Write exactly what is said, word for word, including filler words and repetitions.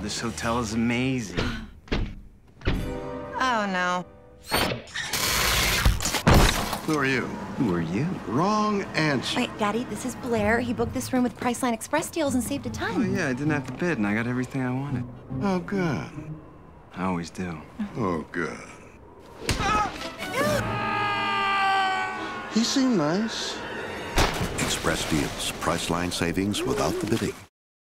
this hotel is amazing. Oh, no. Who are you? Who are you? Wrong answer. Wait, Daddy, this is Blair. He booked this room with Priceline Express deals and saved a ton. Oh, yeah, I didn't have to bid, and I got everything I wanted. Oh, good. I always do. Oh, good. He seemed nice. Express deals. Priceline savings without the bidding.